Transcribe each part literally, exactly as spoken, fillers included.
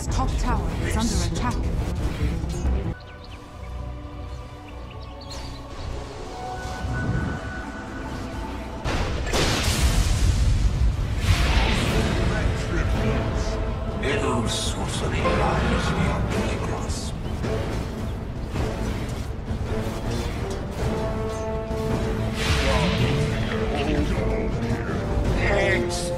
Radiant's top tower is under attack. No sorcery lies beyond my grasp. Next!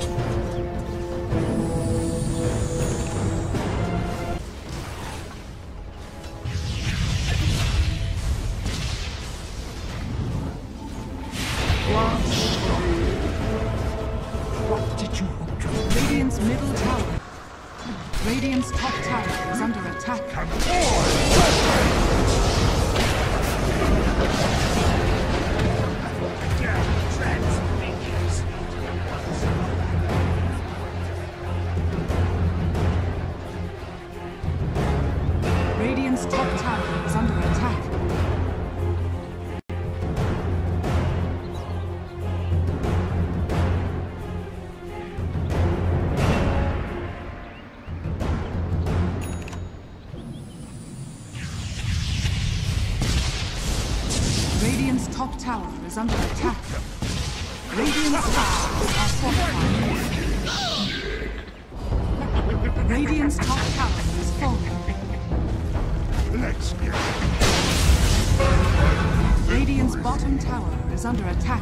What did you hope to? Radiant's middle tower. Radiant's top tower is under attack. Radiant's top tower is under attack. Radiant's top tower is under attack. Radiant's towers are fortified. Radiant's top tower is falling. Let's get Radiant's bottom tower is under attack.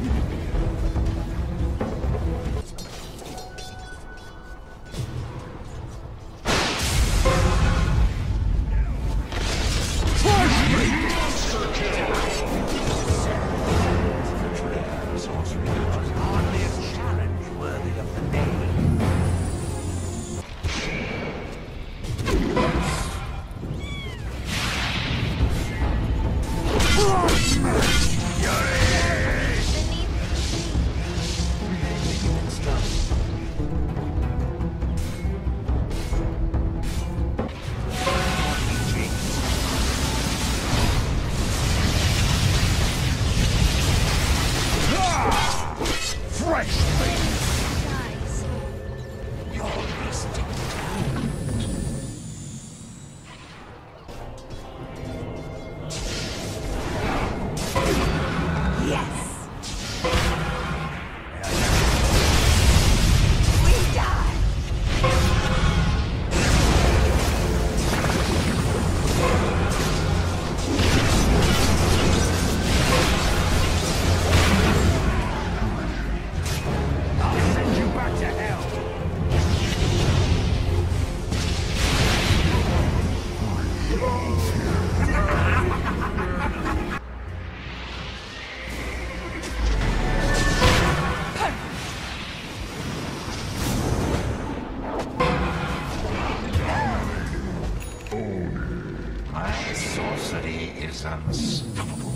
sorcery is unstoppable.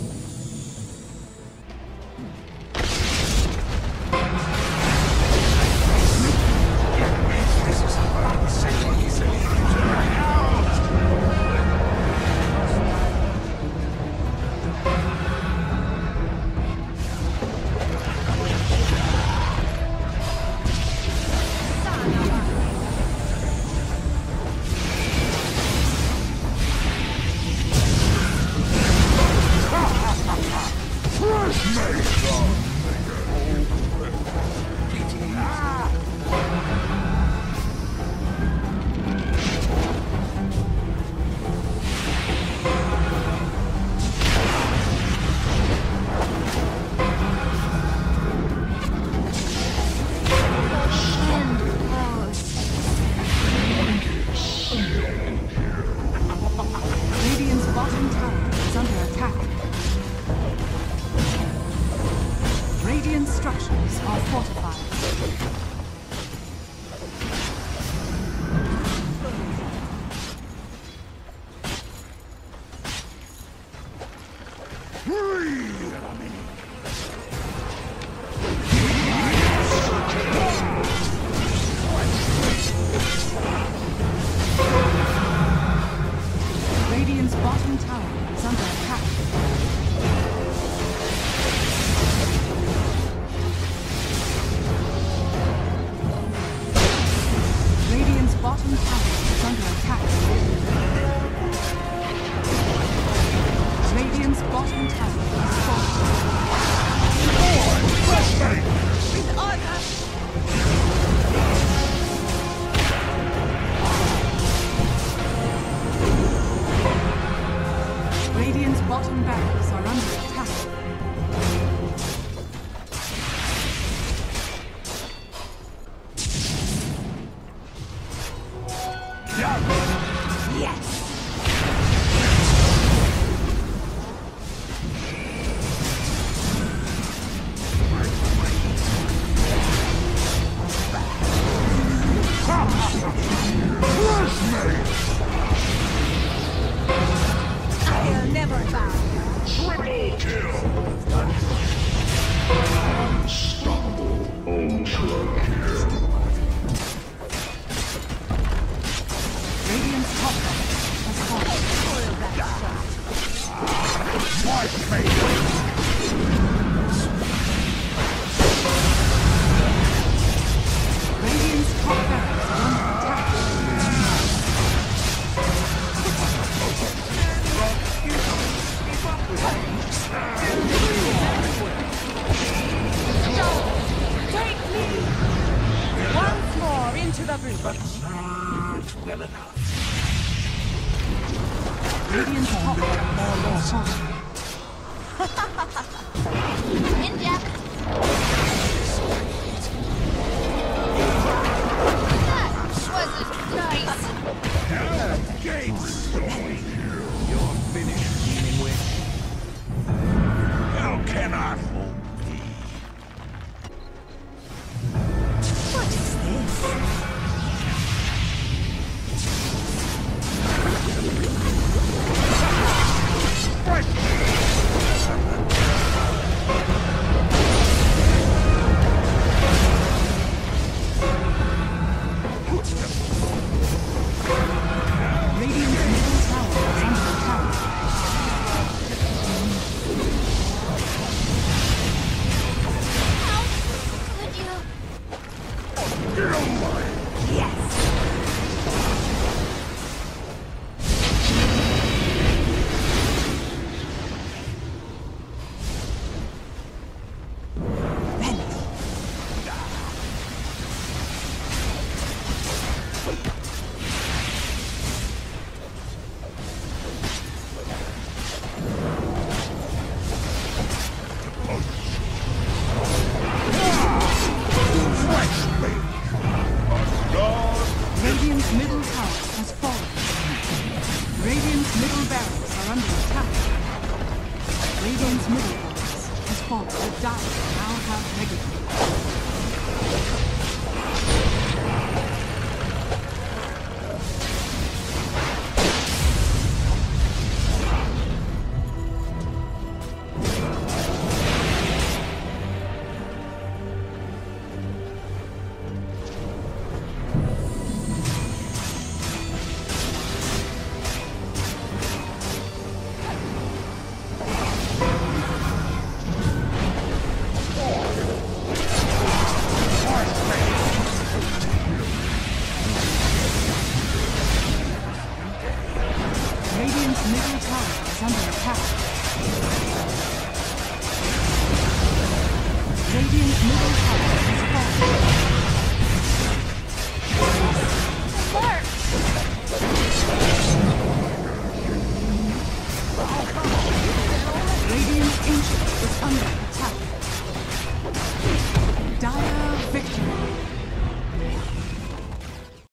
This is about so easily. Radiant structures are fortified. Radiant's bottom tower is under attack. Radiant's bottom tower is under I'll never bow. Triple kill. Unstoppable. Ultra kill. Radiant's top tower has fallen. Spoil that shot. Wipe me. Radiant's top barracks are under attack. Take me! Once more into the breach. Not well enough. Radiant's top tower has fallen. In depth. That wasn't nice. Gates. You're finished dealing with. How can I hold thee? What is this? Radiant's middle tower is under attack. How could you? Get away! Yes. Radiant's middle tower has fallen. Radiant's middle barracks are under attack. Radiant's middle barracks has fallen. The Dire now have negative.